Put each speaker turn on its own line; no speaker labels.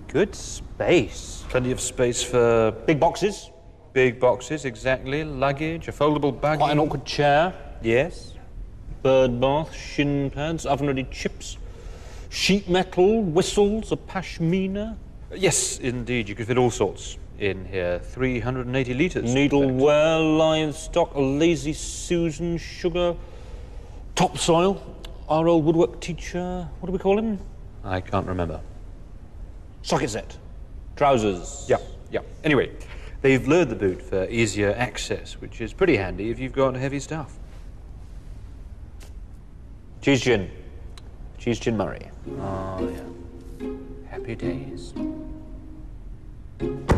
Good space.
Plenty of space for
Big boxes.
big boxes, exactly. Luggage, a foldable bag.
Quite an awkward chair.
Yes.
Bird bath, shin pads, oven-ready chips, sheet metal, whistles, a pashmina.
Yes, indeed. You could fit all sorts in here. 380 litres.
Needleware, livestock, a lazy Susan, sugar, topsoil, our old woodwork teacher, what do we call him?
I can't remember.
Socket set, trousers.
Yeah. Anyway, they've lowered the boot for easier access, which is pretty handy if you've got heavy stuff.
Cheese gin. Cheese gin Murray.
Oh, yeah. Happy days.